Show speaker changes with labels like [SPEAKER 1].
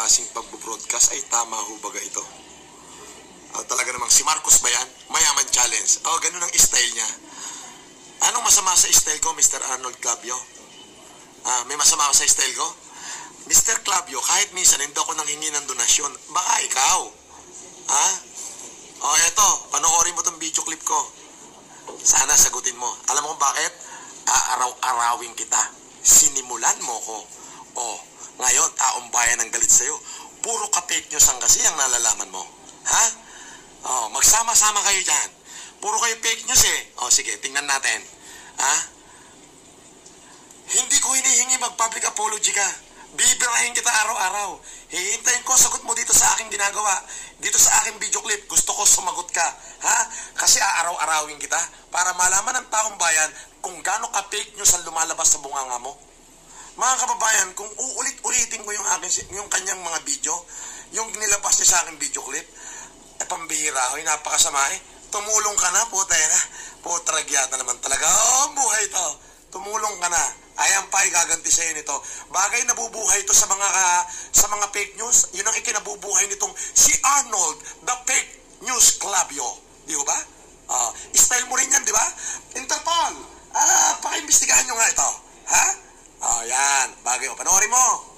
[SPEAKER 1] klaseng pagbo-broadcast ay tama ho baga ito? Talaga namang si Marcos ba yan? Mayaman challenge. Ganun ang style niya. Anong masama sa style ko, Mr. Arnold Clavio? May masama sa style ko? Mr. Clavio, kahit minsan hindi ako nanghingi ng donasyon, baka ikaw. Eto, panoorin mo tong video clip ko. Sana sagutin mo. Alam mo kung bakit? Aaraw-arawin kita. Sinimulan mo ko. Ngayon, taong bayan ang galit sa'yo. Puro ka-fake news ang kasi ang nalalaman mo. Magsama-sama kayo dyan. Puro kayo fake news eh. Sige, tingnan natin. Hindi ko hinihingi mag-public apology ka. Bibirahin kita araw-araw. Hihintayin ko sagot mo dito sa aking ginagawa. Dito sa aking video clip. Gusto ko sumagot ka. Kasi aaraw-arawin kita para malaman ng taong bayan kung gaano ka-fake news ang lumalabas sa bunganga mo. Mga kababayan, kung uulit-ulitin ko yung kanyang mga video, yung nilabas niya sa aking video clip, pambihira, napakasama eh. Tumulong ka na, putragyata naman talaga. Buhay to. Tumulong ka na. Ayan pa, igaganti sa'yo nito. Bagay nabubuhay ito sa mga fake news. Yun ang ikinabubuhay nitong si Arnold, the fake news Clavio. Di ba? Style mo rin yan, di ba? Interpol, pakiimbestigahan nyo nga ito. Yan. Bagay mo. Panoorin mo.